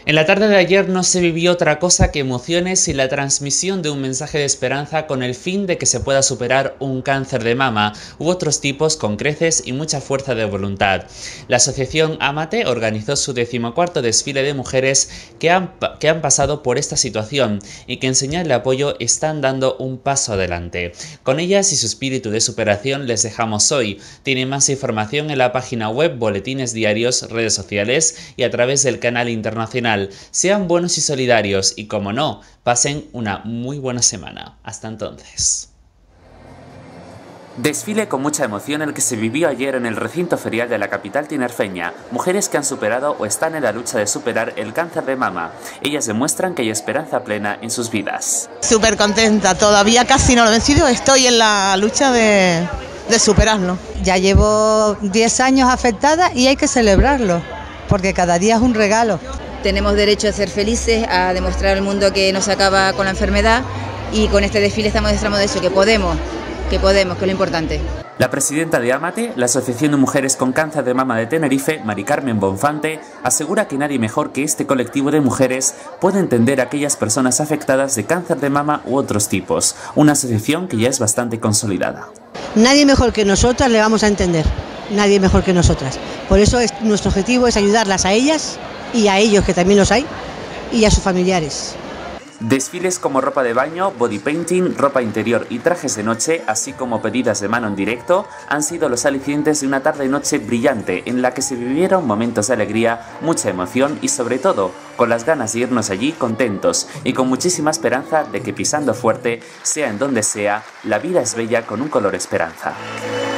En la tarde de ayer no se vivió otra cosa que emociones y la transmisión de un mensaje de esperanza con el fin de que se pueda superar un cáncer de mama u otros tipos con creces y mucha fuerza de voluntad. La asociación Ámate organizó su 14º desfile de mujeres que han pasado por esta situación y que en señal de apoyo están dando un paso adelante. Con ellas y su espíritu de superación les dejamos hoy. Tienen más información en la página web, boletines diarios, redes sociales y a través del canal internacional. Sean buenos y solidarios y, como no, pasen una muy buena semana. Hasta entonces. Desfile con mucha emoción el que se vivió ayer en el recinto ferial de la capital tinerfeña. Mujeres que han superado o están en la lucha de superar el cáncer de mama. Ellas demuestran que hay esperanza plena en sus vidas. Súper contenta, todavía casi no lo he vencido, estoy en la lucha de superarlo. Ya llevo 10 años afectada y hay que celebrarlo, porque cada día es un regalo. Tenemos derecho a ser felices, a demostrar al mundo que no se acaba con la enfermedad, y con este desfile estamos demostrando eso, que podemos, que es lo importante. La presidenta de Ámate, la Asociación de Mujeres con Cáncer de Mama de Tenerife, Mari Carmen Bonfante, asegura que nadie mejor que este colectivo de mujeres puede entender a aquellas personas afectadas de cáncer de mama u otros tipos, una asociación que ya es bastante consolidada. Nadie mejor que nosotras le vamos a entender, nadie mejor que nosotras. Por eso nuestro objetivo es ayudarlas a ellas y a ellos, que también los hay, y a sus familiares. Desfiles como ropa de baño, body painting, ropa interior y trajes de noche, así como pedidas de mano en directo, han sido los alicientes de una tarde-noche brillante en la que se vivieron momentos de alegría, mucha emoción y, sobre todo, con las ganas de irnos allí contentos y con muchísima esperanza de que pisando fuerte, sea en donde sea, la vida es bella con un color esperanza.